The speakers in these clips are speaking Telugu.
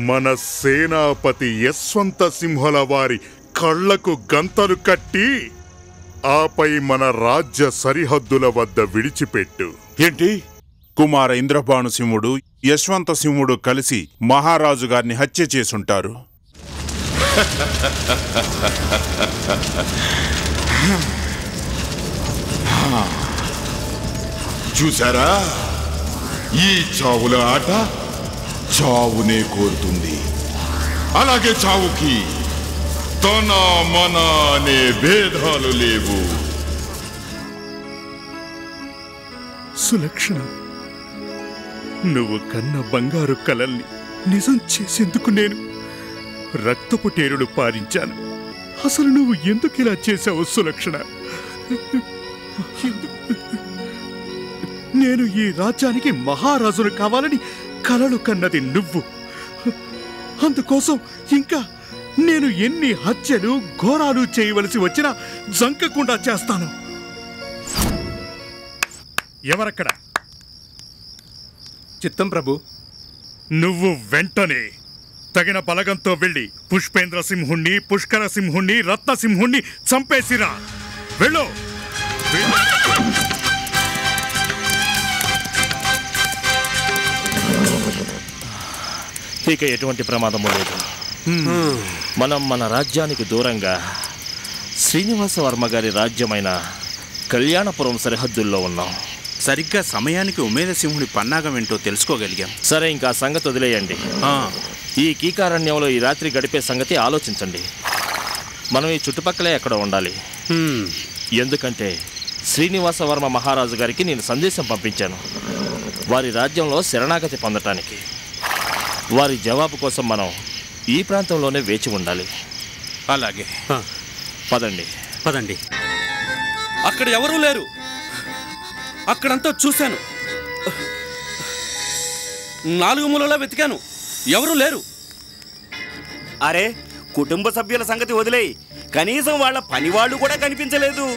మన సేనాపతి యశ్వంత సింహుల వారి కళ్లకు గంతలు కట్టి ఆపై మన రాజ్య సరిహద్దుల వద్ద విడిచిపెట్టు. ఏంటి? కుమార ఇంద్రభాను సింహుడు యశ్వంత సింహుడు కలిసి మహారాజు గారిని హత్య చేసుంటారు. చూసారా, ఈ చావుల ఆట చావునే కోరుతుంది. అలాగే చావుకి తన మన అనే భేదాలు లేవు. సులక్షణ, నువ్వు కన్న బంగారు కలల్ని నిజం చేసేందుకు నేను రక్తపు టేరులు పారించాను. అసలు నువ్వు ఎందుకు ఇలా చేశావు సులక్షణ? నేను ఈ రాజ్యానికి మహారాజును కావాలని కలలు కన్నది నువ్వు. అందుకోసం ఇంకా నేను ఎన్ని హత్యలు ఘోరాలు చేయవలసి వచ్చినా జంకకుండా చేస్తాను. ఎవరక్కడ? చిత్తం ప్రభు. నువ్వు వెంటనే తగిన బలగంతో వెళ్ళి పుష్పేంద్ర సింహుణ్ణి, పుష్కర సింహుణ్ణి, రత్నసింహుణ్ణి చంపేసిరా. వెళ్ళు. ఇక ఎటువంటి ప్రమాదము లేదు. మనం మన రాజ్యానికి దూరంగా శ్రీనివాస వర్మ గారి రాజ్యమైన కళ్యాణపురం సరిహద్దుల్లో ఉన్నాం. సరిగ్గా సమయానికి ఉమేద సింహుడి పన్నాగం ఏంటో తెలుసుకోగలిగాం. సరే, ఇంకా సంగతి వదిలేయండి. ఈ కీకారణ్యంలో ఈ రాత్రి గడిపే సంగతి ఆలోచించండి. మనం ఈ చుట్టుపక్కలే ఎక్కడ ఉండాలి. ఎందుకంటే శ్రీనివాస వర్మ మహారాజు గారికి నేను సందేశం పంపించాను, వారి రాజ్యంలో శరణాగతి పొందటానికి. వారి జవాబు కోసం మనం ఈ ప్రాంతంలోనే వేచి ఉండాలి. అలాగే, పదండి. పదండి. అక్కడ ఎవరూ లేరు. అక్కడంతా చూశాను, 4 మూలలో వెతికాను, ఎవరూ లేరు. అరే, కుటుంబ సభ్యుల సంగతి వదిలేయి, కనీసం వాళ్ళ పనివాళ్ళు కూడా కనిపించలేదు.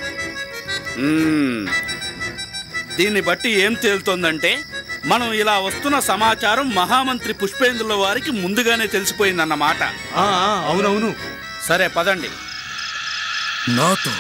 దీన్ని బట్టి ఏం తేలుతోందంటే, మనం ఇలా వస్తున్న సమాచారం మహామంత్రి పుష్పేంద్రుల వారికి ముందుగానే తెలిసిపోయిందన్నమాట. అవునవును. సరే, పదండి. నాతో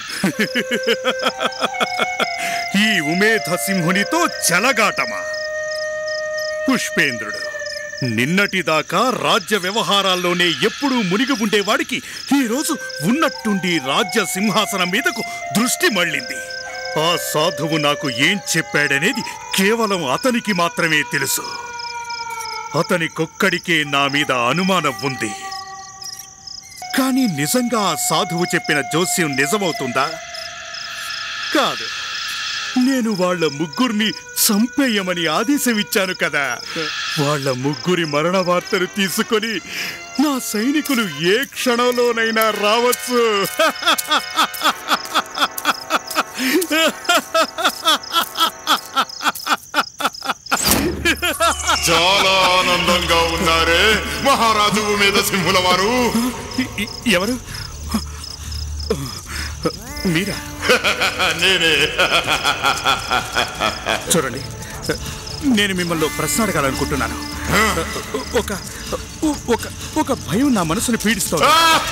ఈ ఉమేధ సింహునితో చెలగాటమా? పుష్పేంద్రుడు నిన్నటిదాకా రాజ్య వ్యవహారాల్లోనే ఎప్పుడూ మునిగి ఉండేవాడికి ఈరోజు ఉన్నట్టుండి రాజ్య సింహాసనం మీదకు దృష్టి మళ్ళింది. ఆ సాధువు నాకు ఏం చెప్పాడనేది కేవలం అతనికి మాత్రమే తెలుసు. అతనికొక్కడికే నా మీద అనుమానం ఉంది. కానీ నిజంగా ఆ సాధువు చెప్పిన జోస్యం నిజమవుతుందా? కాదు. నేను వాళ్ళ ముగ్గురిని చంపేయమని ఆదేశం ఇచ్చాను కదా. వాళ్ళ ముగ్గురి మరణ వార్తను తీసుకొని నా సైనికులు ఏ క్షణంలోనైనా రావచ్చు. చాలా ఆనందంగా ఉన్నారే మహారాజు ఉమేద సింహుల వారు. ఎవరు? మీరా? నేనే. చూడండి, నేను మిమ్మల్ని ప్రశ్న అడగాలనుకుంటున్నాను. ఒక ఒక ఒక భయం నా మనసును పీడిస్తోంది.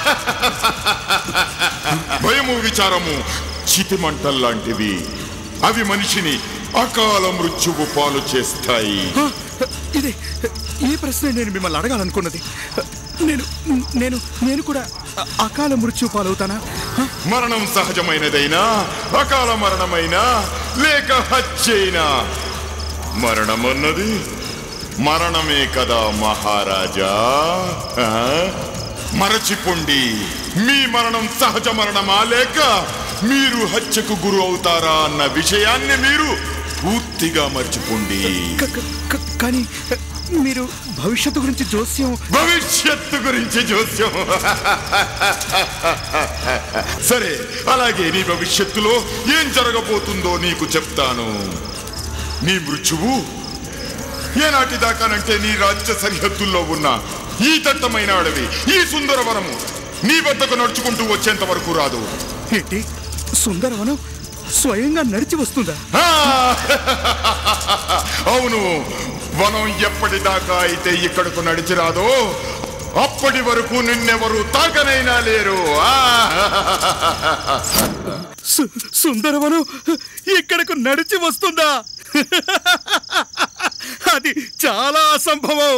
భయము విచారము చితిమంటల్లాంటివి. అవి మనిషిని అకాల మృత్యువు పాలు చేస్తాయి. ఇదే ఈ ప్రశ్న నేను మిమ్మల్ని అడగాలనుకున్నది. నేను నేను నేను కూడా అకాల మృత్యు పాలవుతానా? మరణం సహజమైనదైనా, అకాల మరణమైనా, లేక హత్యైనా, మరణమన్నది మరణమే కదా మహారాజా. మరచిపోండి, మీ మరణం సహజ మరణమా లేక మీరు హత్యకు గురి అవుతారా అన్న విషయాన్ని మీరు పూర్తిగా మర్చిపోండి. కానీ మీరు భవిష్యత్తు గురించి జోస్యం. భవిష్యత్తు గురించి జోస్యం? సరే, అలాగే నీ భవిష్యత్తులో ఏం జరగబోతుందో నీకు చెప్తాను. నీ మృత్యువు ఏనాటి దాకానంటే నీ రాజ్య సరిహద్దుల్లో ఉన్న ఈ దట్టమైన అడవి, ఈ సుందరవనము నీ వద్దకు నడుచుకుంటూ వచ్చేంత వరకు రాదు. ఏంటి? సుందరవనం స్వయంగా నడిచి వస్తుందా? అవును, వనం ఎప్పటిదాకా అయితే ఇక్కడకు నడిచిరాదో అప్పటి వరకు నిన్నెవరు తాకనైనా లేరు. సుందరవనం ఇక్కడకు నడిచి వస్తుందా? అది చాలా అసంభవం.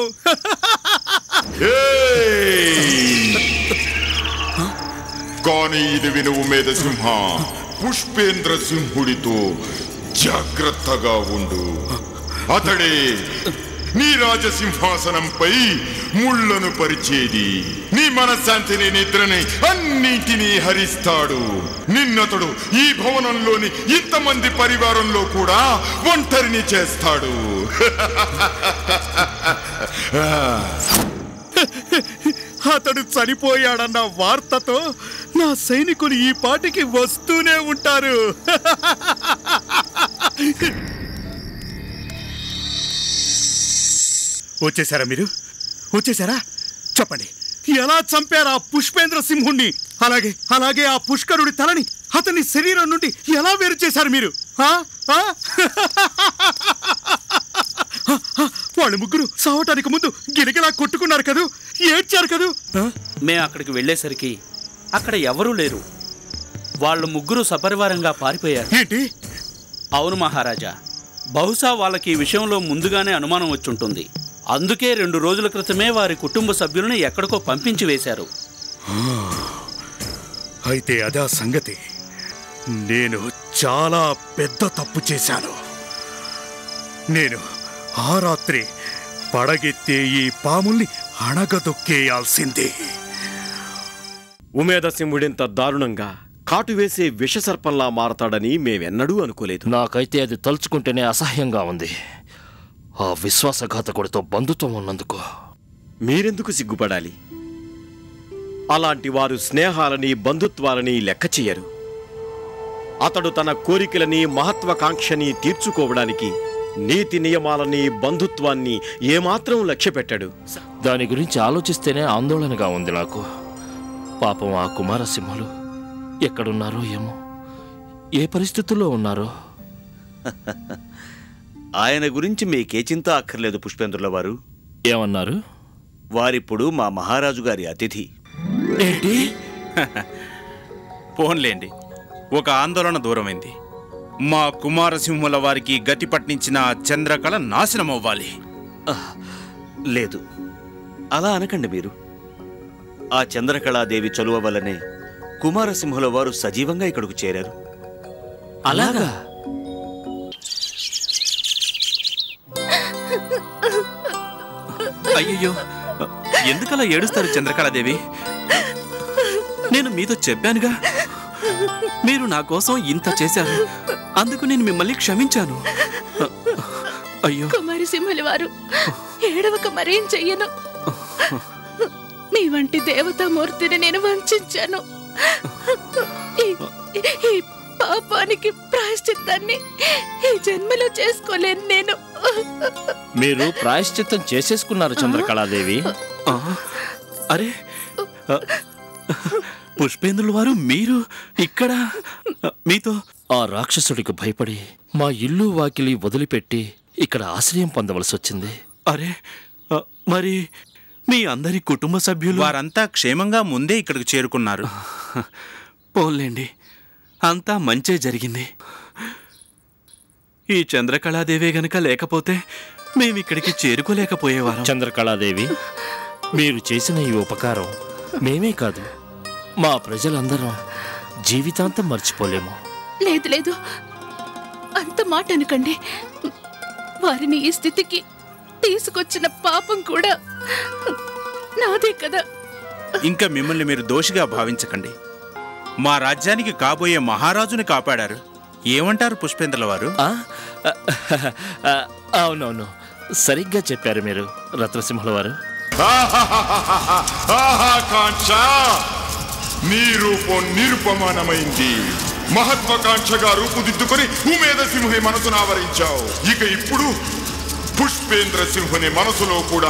కానీ ఇది వినువు మేధసింహ, పుష్పేంద్ర సింహుడితో జాగ్రత్తగా ఉండు. అతడే నీ రాజసింహాసనంపై ముళ్ళను పరిచేది. నీ మనశ్శాంతిని, నిద్రని అన్నింటినీ హరిస్తాడు. నిన్నతడు ఈ భవనంలోని ఇంతమంది పరివారంలో కూడా ఒంటరిని చేస్తాడు. అతడు చనిపోయాడన్న వార్తతో నా సైనికులు ఈ పాటికి వస్తూనే ఉంటారు. వచ్చేసారా మీరు? వచ్చేసారా? చెప్పండి, ఎలా చంపారా పుష్పేంద్ర సింహుణ్ణి? అలాగే ఆ పుష్కరుడి తలని అతని శరీరం నుండి ఎలా వేరు చేశారు మీరు? వాళ్ళు ముగ్గురు సావటానికి ముందు గిరిగిలా కొట్టుకున్నారు కదూ, ఏడ్చారు కదూ. మేము అక్కడికి వెళ్ళేసరికి అక్కడ ఎవరూ లేరు. వాళ్ళు ముగ్గురు సపరివారంగా పారిపోయారు. ఏంటి? అవును మహారాజా, బహుశా వాళ్ళకి ఈ విషయంలో ముందుగానే అనుమానం వచ్చుంటుంది. అందుకే 2 రోజుల క్రితమే వారి కుటుంబ సభ్యులను ఎక్కడికో పంపించి వేశారు. అయితే అదే సంగతి. నేను చాలా పెద్ద తప్పు చేశాను. నేను ఆ రాత్రి పడగెత్తే ఈ పాముల్ని అణగదొక్కేయాల్సిందే. ఉమేధసింహుడింత దారుణంగా కాటువేసే విషసర్పంలా మారతాడని మేమెన్నడూ అనుకోలేదు. నాకైతే అది తలుచుకుంటేనే అసహ్యంగా ఉంది. ఆ విశ్వాసఘాతకుడితో బంధుత్వం ఉన్నందుకు. మీరెందుకు సిగ్గుపడాలి? అలాంటి వారు స్నేహాలని, బంధుత్వాలని లెక్క చెయ్యరు. అతడు తన కోరికలని, మహత్వాకాంక్షని తీర్చుకోవడానికి నీతి నియమాలని, బంధుత్వాన్ని ఏమాత్రం లక్ష్యపెట్టాడు. దాని గురించి ఆలోచిస్తేనే ఆందోళనగా ఉంది నాకు. పాపం ఆ కుమారసింహులు ఎక్కడున్నారో ఏమో, ఏ పరిస్థితుల్లో ఉన్నారో. ఆయన గురించి మీకే చింత అక్కర్లేదు పుష్పేంద్రుల వారు. ఏమన్నారు? వారిప్పుడు మా మహారాజు గారి అతిథి. ఏంటి? పోన్లేండి, ఒక ఆందోళన దూరమైంది. మా కుమారసింహుల వారికి గతి పట్టించిన చంద్రకళ నాశనమవ్వాలి. లేదు, అలా అనకండి మీరు. ఆ చంద్రకళాదేవి చలువ వల్లనే కుమారసింహుల వారు సజీవంగా ఇక్కడకు చేరారు. అలాగా? అయ్యయ్యో, ఎందుకలా ఏడుస్తారు చంద్రకళాదేవి? నేను మీతో చెప్పానుగా, మీరు నా కోసం ఇంత చేశారు, అందుకు నేను మిమ్మల్ని క్షమించాను. అయ్యో కుమారసింహుల వారు, ఏడవక మరేం చెయ్యను. మీ వంటి దేవతామూర్తిని నేను వంచాను. ఈ పాపానికి ప్రాయశ్చిత్తాన్ని ఈ జన్మలో చేసుకోలేను నేను. మీరు ప్రాయశ్చిత్తం చేసేసుకున్నారు చంద్రకళాదేవి. అరే, పుష్పేంద్రుల వారు మీరు ఇక్కడ? మీతో ఆ రాక్షసుడికి భయపడి మా ఇల్లు వాకిలి వదిలిపెట్టి ఇక్కడ ఆశ్రయం పొందవలసి వచ్చింది. అరే, మరి మీ అందరి కుటుంబ సభ్యులు? వారంతా క్షేమంగా ముందే ఇక్కడికి చేరుకున్నారు. పోన్లేండి, అంతా మంచే జరిగింది. ఈ చంద్రకళాదేవే గనక లేకపోతే మేమిక్కడికి చేరుకోలేకపోయేవారం. చంద్రకళాదేవి, మీరు చేసిన ఈ ఉపకారం మేమే కాదు, మా ప్రజలందరం జీవితాంతం మర్చిపోలేము. లేదు లేదు, అంత మాట అనకండి. వారిని ఈ స్థితికి తీసుకొచ్చిన పాపం కూడా నాదే కదా. ఇంకా మిమ్మల్ని మీరు దోషిగా భావించకండి. మా రాజ్యానికి కాబోయే మహారాజుని కాపాడారు. ఏమంటారు పుష్పేంద్రుల వారు? అవునవును, సరిగ్గా చెప్పారు మీరు రత్నసింహుల వారు. ఆకాంక్ష, నీ రూపం నిరుపమానమైంది. మహత్వాకాంక్షగా రూపుదిద్దుకొని ఉమేధసింహుని మనసును ఆవరించావు. ఇక ఇప్పుడు పుష్పేంద్ర సింహుని మనసులో కూడా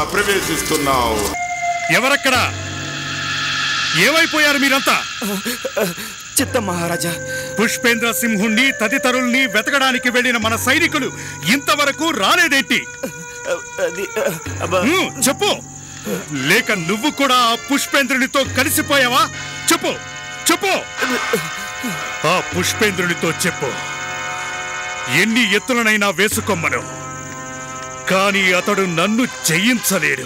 ప్రవేశిస్తున్నావు. ఎవరక్కడ? ఏమైపోయారు మీరంతా? చిత్తం మహారాజా. పుష్పేంద్ర సింహుణ్ణి తదితరుల్ని వెతకడానికి వెళ్ళిన మన సైనికులు ఇంతవరకు రాలేదేంటి? చెప్పు. లేక నువ్వు కూడా ఆ పుష్పేంద్రునితో కలిసిపోయావా? చెప్పు చెప్పు. ఆ పుష్పేంద్రునితో చెప్పు, ఎన్ని ఎత్తులనైనా వేసుకోమ్మను, కానీ అతడు నన్ను జయించలేడు.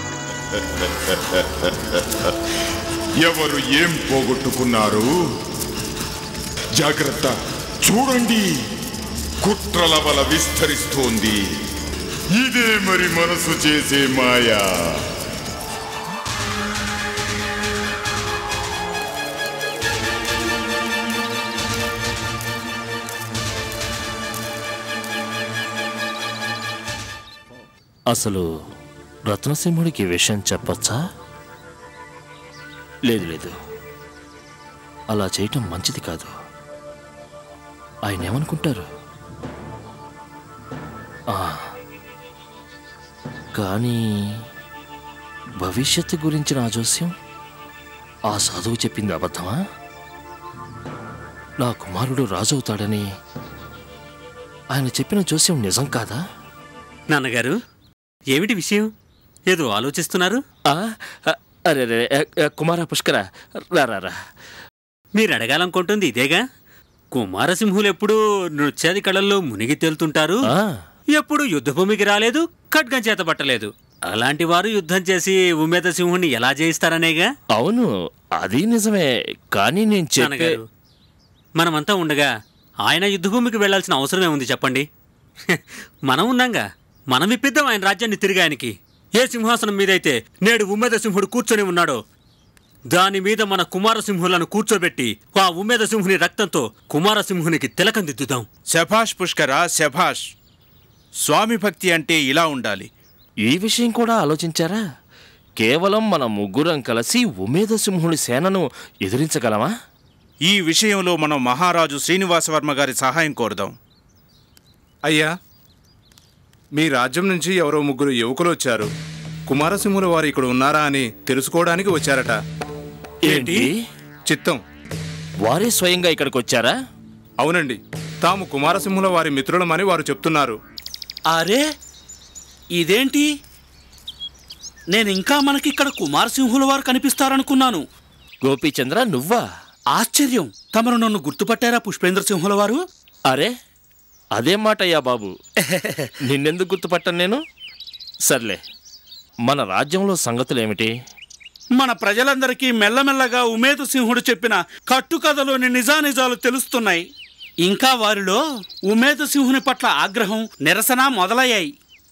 ఎవరు ఏం పోగొట్టుకున్నారు? జాగ్రత్త, చూడండి, కుట్రల వల విస్తరిస్తోంది. ఇదే మరి మనసు చేసే మాయా. అసలు రత్నసింహుడికి విషయం చెప్పచ్చా? లేదు లేదు, అలా చేయటం మంచిది కాదు. ఆయన ఏమనుకుంటారు? కానీ భవిష్యత్తు గురించిన ఆ జోస్యం ఆ సాధువు చెప్పింది అబద్ధమా? నా కుమారుడు రాజు అవుతాడని ఆయన చెప్పిన జోస్యం నిజం కాదా? నాన్నగారు, ఏమిటి విషయం? ఏదో ఆలోచిస్తున్నారు? అరే కుమార పుష్కర, రా. మీరు అడగాలనుకుంటుంది ఇదేగా. కుమారసింహులు ఎప్పుడు నృత్యాది కళల్లో మునిగి తేలుతుంటారు, ఎప్పుడు యుద్ధభూమికి రాలేదు, ఖడ్గం చేత పట్టలేదు. అలాంటి వారు యుద్ధం చేసి ఉమేద సింహుని ఎలా జయిస్తారనేగా. అవును, అది నిజమే. కానీ నేను నాన్నగారు, మనమంతా ఉండగా ఆయన యుద్ధభూమికి వెళ్లాల్సిన అవసరమే ఉంది చెప్పండి? మనం ఉన్నాగా, మనం ఇప్పిద్దాం ఆయన రాజ్యాన్ని తిరిగి ఆయనకి. ఏ సింహాసనం మీదైతే నేడు ఉమేద సింహుడు కూర్చొని ఉన్నాడో దాని మీద మన కుమారసింహులను కూర్చోబెట్టి ఆ ఉమేద సింహుని రక్తంతో కుమారసింహునికి తిలకం దిద్దుదాం. శభాష్ పుష్కర, శభాష్. స్వామి భక్తి అంటే ఇలా ఉండాలి. ఈ విషయం కూడా ఆలోచించారా? కేవలం మన ముగ్గురం కలిసి ఉమేద సింహుని సేనను ఎదిరించగలమా? ఈ విషయంలో మనం మహారాజు శ్రీనివాసవర్మ గారి సహాయం కోరుదాం. అయ్యా, మీ రాజ్యం నుంచి ఎవరో ముగ్గురు యువకులు వచ్చారు. కుమారసింహుల వారు ఇక్కడ ఉన్నారా అని తెలుసుకోవడానికి వచ్చారట. ఏంటి? చిత్తం. వారే స్వయంగా ఇక్కడికి వచ్చారా? అవునండి, తాము కుమారసింహుల వారి మిత్రులమని వారు చెప్తున్నారు. అరే, ఇదేంటి? నేను ఇంకా మనకిక్కడ కుమారసింహుల వారు కనిపిస్తారనుకున్నాను. గోపీచంద్ర, నువ్వా? ఆశ్చర్యం, తమరు నన్ను గుర్తుపట్టారా పుష్పేంద్ర సింహుల వారు? అరే, అదేం మాటయ్యా బాబు, నిన్నెందుకు గుర్తుపట్టాను నేను? సర్లే, మన రాజ్యంలో సంగతులేమిటి? మన ప్రజలందరికీ మెల్లమెల్లగా ఉమేద సింహుడు చెప్పిన కట్టుకథలోని నిజానిజాలు తెలుస్తున్నాయి. ఇంకా వారిలో ఉమేద సింహుని పట్ల ఆగ్రహం, నిరసన మొదలయ్యాయి.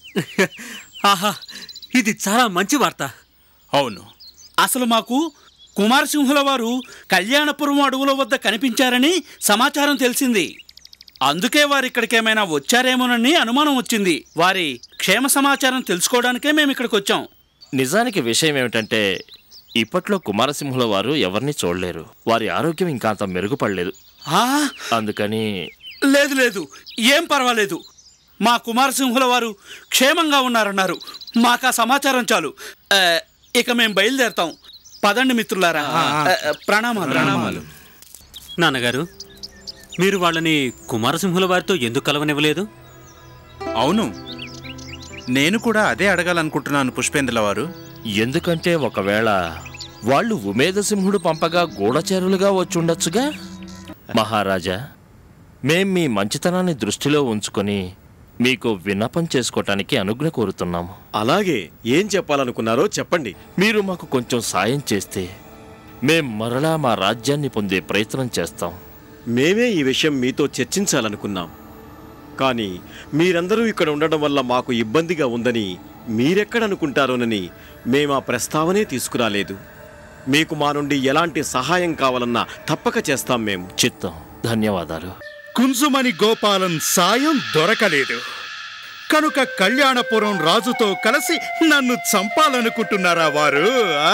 ఆహా, ఇది చాలా మంచి వార్త. అవును, అసలు మాకు కుమారసింహుల వారు కళ్యాణపురం అడవుల వద్ద కనిపించారని సమాచారం తెలిసింది. అందుకే వారు ఇక్కడికేమైనా వచ్చారేమోనని అనుమానం వచ్చింది. వారి క్షేమ సమాచారం తెలుసుకోవడానికే మేము ఇక్కడికి వచ్చాం. నిజానికి విషయం ఏమిటంటే, ఇప్పట్లో కుమారసింహుల వారు ఎవరిని చూడలేరు. వారి ఆరోగ్యం ఇంకా అంత మెరుగుపడలేదు. అందుకని లేదు, ఏం పర్వాలేదు. మా కుమారసింహుల వారు క్షేమంగా ఉన్నారన్నారు. మాకు ఆ సమాచారం చాలు. ఇక మేము బయలుదేరతాం. పదండి మిత్రులారా. ప్రణామాలు. నాన్నగారు, మీరు వాళ్ళని కుమారసింహుల వారితో ఎందుకు కలవనివ్వలేదు? అవును, నేను కూడా అదే అడగాలనుకుంటున్నాను పుష్పేంద్రుల వారు. ఎందుకంటే ఒకవేళ వాళ్ళు ఉమేదసింహుడు పంపగా గూఢచారులుగా వచ్చుండొచ్చుగా. మహారాజా, మేం మీ మంచితనాన్ని దృష్టిలో ఉంచుకొని మీకు విన్నపం చేసుకోవటానికి అనుజ్ఞ కోరుతున్నాము. అలాగే, ఏం చెప్పాలనుకున్నారో చెప్పండి. మీరు మాకు కొంచెం సాయం చేస్తే మేం మరలా మా రాజ్యాన్ని పొందే ప్రయత్నం చేస్తాం. మేమే ఈ విషయం మీతో చర్చించాలనుకున్నాం, కానీ మీరందరూ ఇక్కడ ఉండడం వల్ల మాకు ఇబ్బందిగా ఉందని మీరెక్కడనుకుంటారోనని మేమా ప్రస్తావనే తీసుకురాలేదు. మీకు మా నుండి ఎలాంటి సహాయం కావాలన్నా తప్పక చేస్తాం మేము. చిత్తం, ధన్యవాదాలు. కుంజుమని గోపాలం సాయం దొరకలేదు కనుక కళ్యాణపురం రాజుతో కలిసి నన్ను చంపాలనుకుంటున్నారా వారు?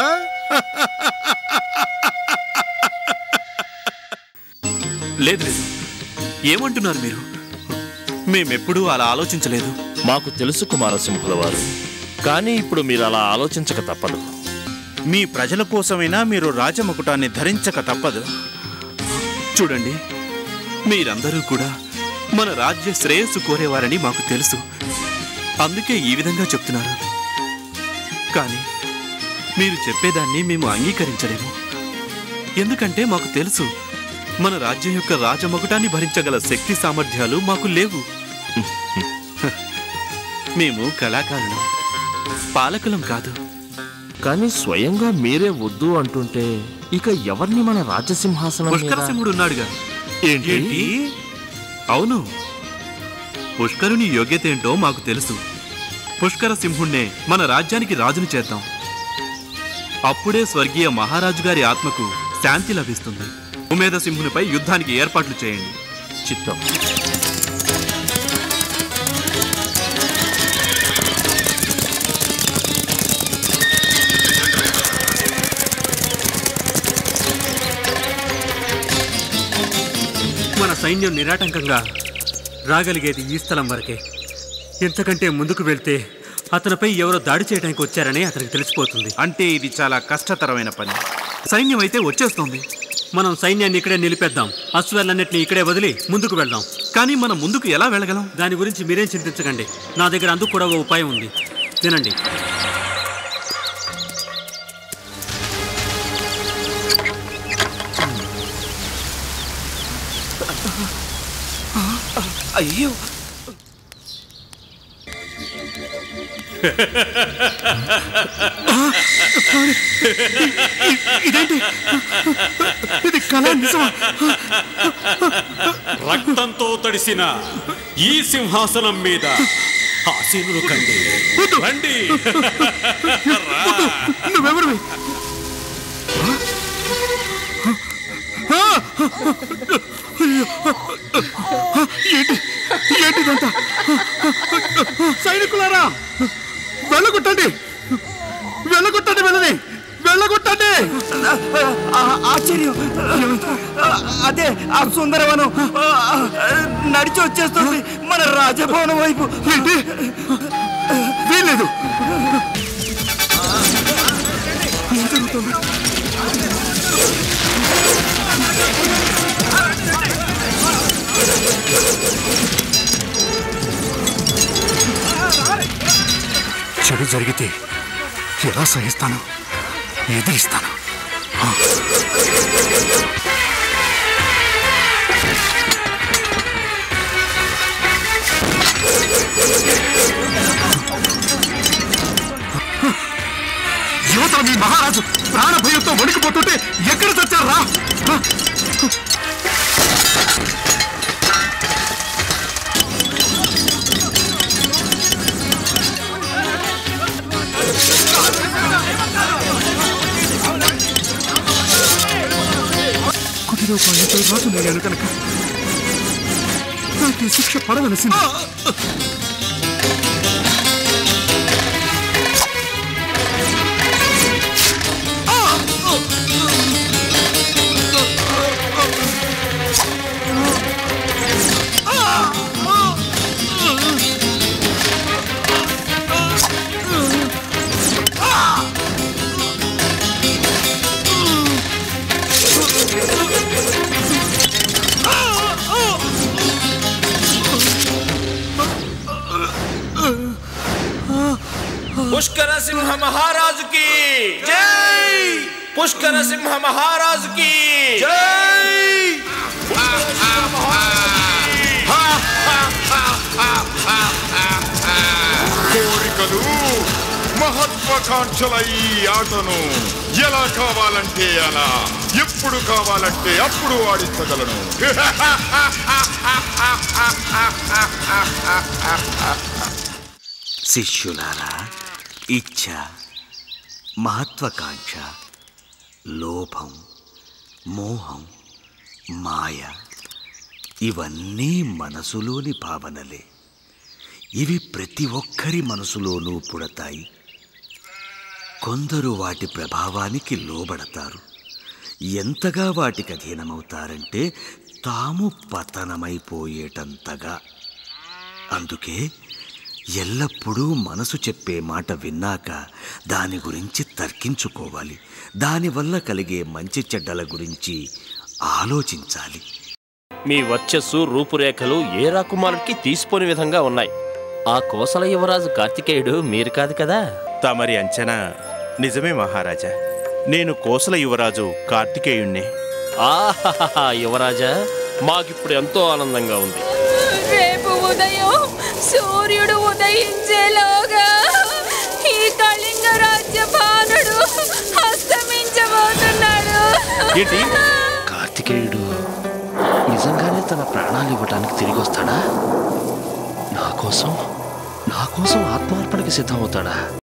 లేదు, ఏమంటున్నారు మీరు? మేమెప్పుడూ అలా ఆలోచించలేదు. మాకు తెలుసు కుమారసింహుల వారు, కానీ ఇప్పుడు మీరు అలా ఆలోచించక తప్పదు. మీ ప్రజల కోసమైనా మీరు రాజముకుటాన్ని ధరించక తప్పదు. చూడండి, మీరందరూ కూడా మన రాజ్య శ్రేయస్సు కోరేవారని మాకు తెలుసు. అందుకే ఈ విధంగా చెప్తున్నారు. కానీ మీరు చెప్పేదాన్ని మేము అంగీకరించలేము. ఎందుకంటే మాకు తెలుసు, మన రాజ్యం యొక్క రాజమకుటాన్ని భరించగల శక్తి సామర్థ్యాలు మాకు లేవు. మేము కళాకారులం, పాలకులం కాదు. కానీ స్వయంగా మీరే వద్దు అంటుంటే ఇక ఎవరిని మన రాజసింహాసనం పుష్కరసింహుడు ఉన్నాడుగా. ఏంటి? అవును, పుష్కరుని యోగ్యత ఏంటో మాకు తెలుసు. పుష్కర సింహుణ్ణే మన రాజ్యానికి రాజును చేద్దాం. అప్పుడే స్వర్గీయ మహారాజు గారి ఆత్మకు శాంతి లభిస్తుంది. ఉమేధ సింహునిపై యుద్ధానికి ఏర్పాట్లు చేయండి. చిత్తం. మన సైన్యం నిరాటంకంగా రాగలిగేది ఈ స్థలం వరకే. ఎంతకంటే ముందుకు వెళ్తే అతనిపై ఎవరో దాడి చేయడానికి వచ్చారని అతనికి తెలిసిపోతుంది. అంటే ఇది చాలా కష్టతరమైన పని. సైన్యం అయితే వచ్చేస్తుంది. మనం సైన్యాన్ని ఇక్కడే నిలిపేద్దాం. అశ్వాలన్నింటినీ ఇక్కడే వదిలి ముందుకు వెళ్దాం. కానీ మనం ముందుకు ఎలా వెళ్ళగలం? దాని గురించి మీరేం చింతించకండి. నా దగ్గర అందుకు కూడా ఓ ఉపాయం ఉంది. వినండి. అయ్యో, ఇదేంటి? ఇది కళ నిజమా? రక్తంతో తడిసిన ఈ సింహాసనం మీద ఆసీనులు కండి. రండి. నువ్వెవరివి? ఏంటి ఏంటిదంతా? సైనికులారా, వెళ్ళగొట్టండి, వెళ్ళగొట్టండి, వెళ్ళని వెళ్ళగొట్టండి. ఆశ్చర్యం, అదే ఆ సుందరవనం నడిచి వచ్చేస్తుంది మన రాజభవనం వైపు. ఏంటి? వీల్లేదు. ఏం జరుగుతుంది? చెడు జరిగితే ఎలా సహిస్తాను? ఎదిరిస్తాను. యువత మీ మహారాజు ప్రాణ భయంతో వణికిపోతుంటే ఎక్కడ చచ్చారా? కుటిలోపాయంతో రాజు నేను కనుక నాకు శిక్ష పడవలసింది. పుష్కర సింహ మహారాజు కి జై! పుష్కర సింహ మహారాజు కి జై! కోరికలు మహత్వాకాంక్షల ఈ ఆటను ఎలా కావాలంటే అలా, ఎప్పుడు కావాలంటే అప్పుడు ఆడించగలను. శిష్యులారా, ఇచ్ఛ, మహత్వాకాంక్ష, లోభం, మోహం, మాయ ఇవన్నీ మనసులోని భావనలే. ఇవి ప్రతి ఒక్కరి మనసులోనూ పుడతాయి. కొందరు వాటి ప్రభావానికి లోబడతారు. ఎంతగా వాటికి అధీనమవుతారంటే తాము పతనమైపోయేటంతగా. అందుకే ఎల్లప్పుడూ మనసు చెప్పే మాట విన్నాక దాని గురించి తర్కించుకోవాలి. దానివల్ల కలిగే మంచి చెడ్డల గురించి ఆలోచించాలి. మీ వర్చస్సు రూపురేఖలు ఏ రాకుమారుడికి తీసిపోని విధంగా ఉన్నాయి. ఆ కోసల యువరాజు కార్తికేయుడు మీరు కాదు కదా? తమరి అంచనా నిజమే మహారాజా. నేను కోసల యువరాజు కార్తికేయుణ్ణే. ఆహాహా యువరాజా, మాకిప్పుడు ఎంతో ఆనందంగా ఉంది. రేపు ఉదయం సూర్యుడు ఉదయించేలోగా ఈ కళింగ రాజ్య భానుడు అస్తమించబోతున్నాడు. ఏంటి? కార్తికేయుడు నిజంగానే తన ప్రాణాలు ఇవ్వటానికి తిరిగి వస్తాడా? నా కోసం ఆత్మార్పణకి సిద్ధమవుతాడా?